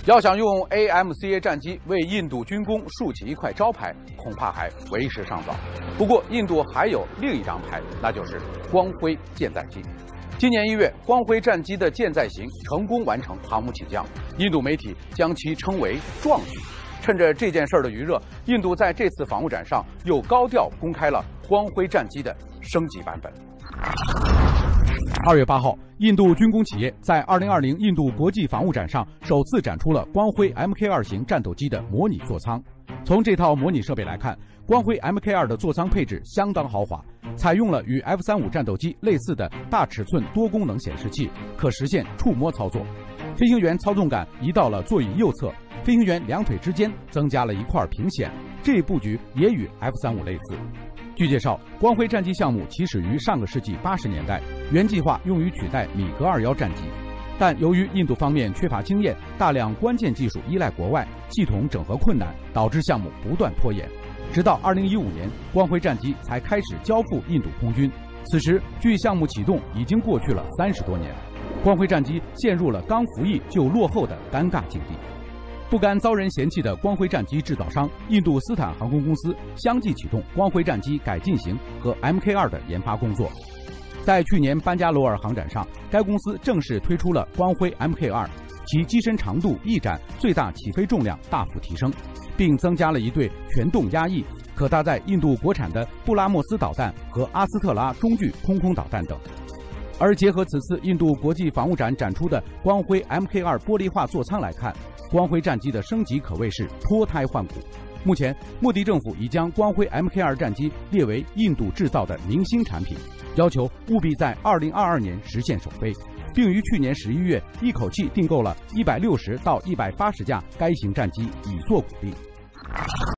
要想用 AMCA 战机为印度军工竖起一块招牌，恐怕还为时尚早。不过，印度还有另一张牌，那就是光辉舰载机。今年1月，光辉战机的舰载型成功完成航母起降，印度媒体将其称为“壮举”。趁着这件事儿的余热，印度在这次防务展上又高调公开了光辉战机的升级版本。2月8号，印度军工企业在2020印度国际防务展上首次展出了光辉 Mk2 型战斗机的模拟座舱。从这套模拟设备来看，光辉 Mk2 的座舱配置相当豪华，采用了与 F-35战斗机类似的大尺寸多功能显示器，可实现触摸操作。飞行员操纵杆移到了座椅右侧，飞行员两腿之间增加了一块屏显，这一布局也与 F-35类似。据介绍，光辉战机项目起始于上个世纪80年代，原计划用于取代米格21战机，但由于印度方面缺乏经验，大量关键技术依赖国外，系统整合困难，导致项目不断拖延。直到2015年，光辉战机才开始交付印度空军。此时，距项目启动已经过去了30多年，光辉战机陷入了刚服役就落后的尴尬境地。不甘遭人嫌弃的光辉战机制造商印度斯坦航空公司相继启动光辉战机改进型和 Mk2 的研发工作。在去年班加罗尔航展上，该公司正式推出了光辉 Mk2， 其机身长度、翼展、最大起飞重量大幅提升，并增加了一对全动压翼，可搭载印度国产的布拉莫斯导弹和阿斯特拉中距空导弹等。而结合此次印度国际防务展展出的光辉 Mk2 玻璃化座舱来看，光辉战机的升级可谓是脱胎换骨。目前，莫迪政府已将光辉 Mk2 战机列为印度制造的明星产品，要求务必在2022年实现首飞，并于去年11月一口气订购了160到180架该型战机，以作鼓励。